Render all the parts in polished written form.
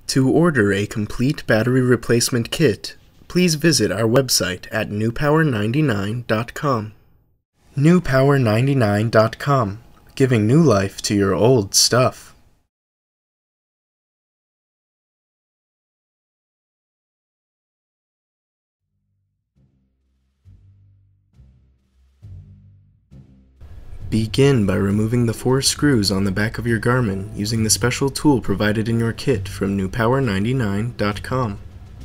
To order a complete battery replacement kit, please visit our website at newpower99.com. newpower99.com, giving new life to your old stuff. Begin by removing the 4 screws on the back of your Garmin using the special tool provided in your kit from newpower99.com.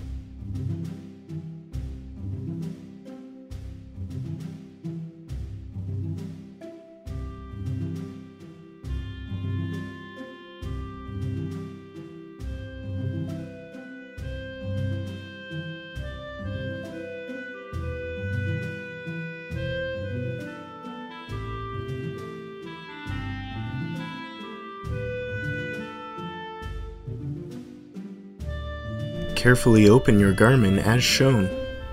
Carefully open your Garmin as shown.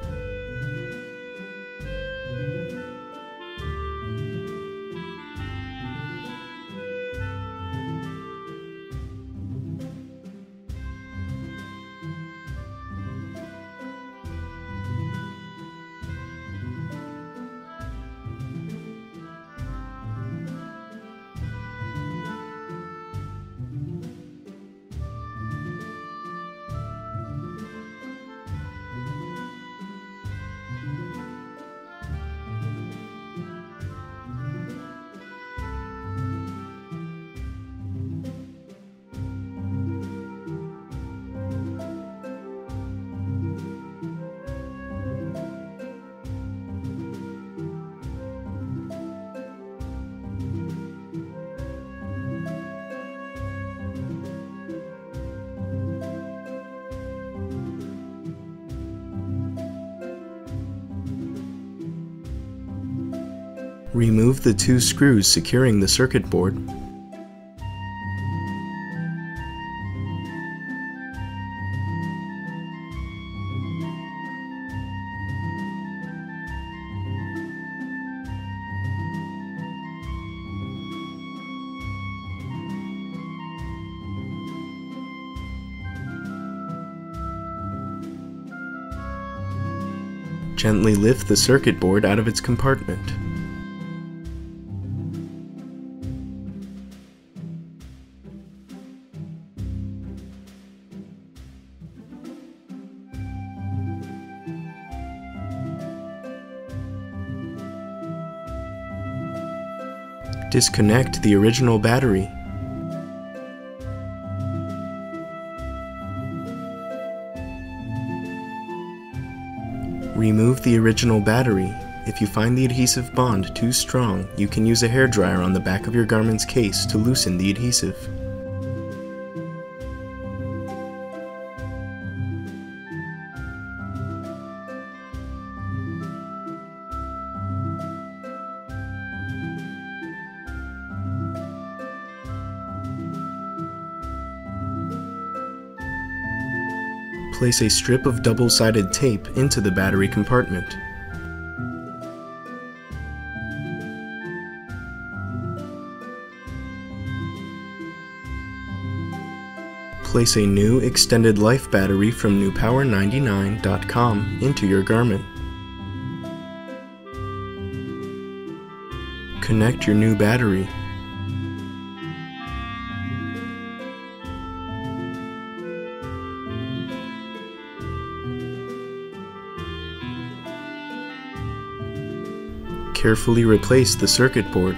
Remove the 2 screws securing the circuit board. Gently lift the circuit board out of its compartment. Disconnect the original battery. Remove the original battery. If you find the adhesive bond too strong, you can use a hairdryer on the back of your Garmin's case to loosen the adhesive. Place a strip of double-sided tape into the battery compartment. Place a new extended life battery from newpower99.com into your Garmin. Connect your new battery. Carefully replace the circuit board.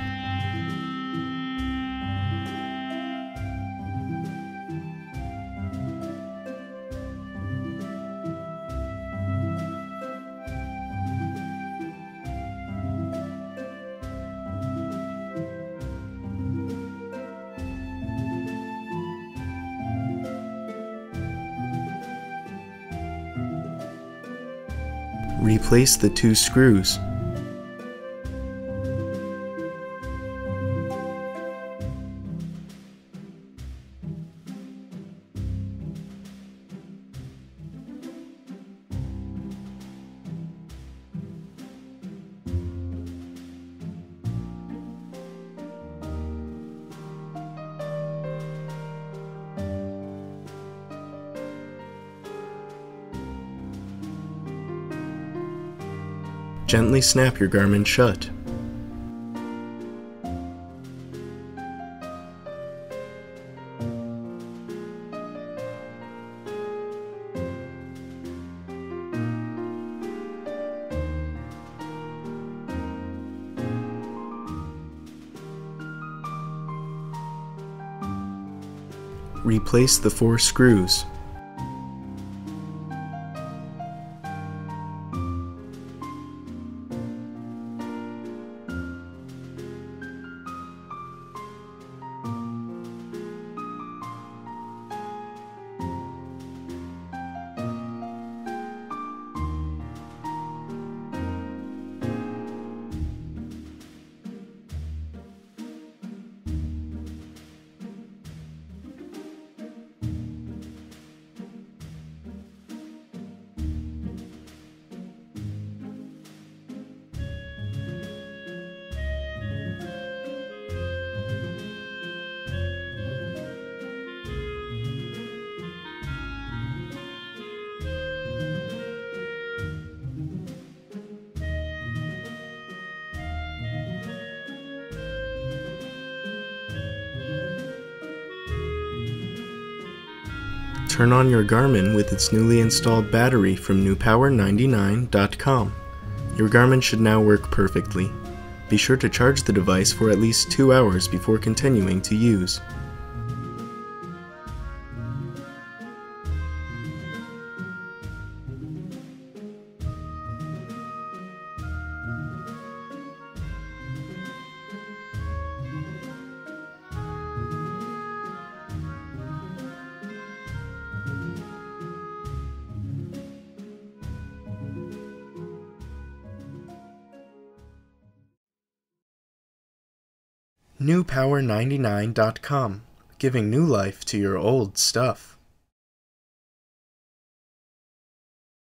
Replace the 2 screws. Gently snap your Garmin shut. Replace the 4 screws. Turn on your Garmin with its newly installed battery from newpower99.com. Your Garmin should now work perfectly. Be sure to charge the device for at least 2 hours before continuing to use. newpower99.com, giving new life to your old stuff.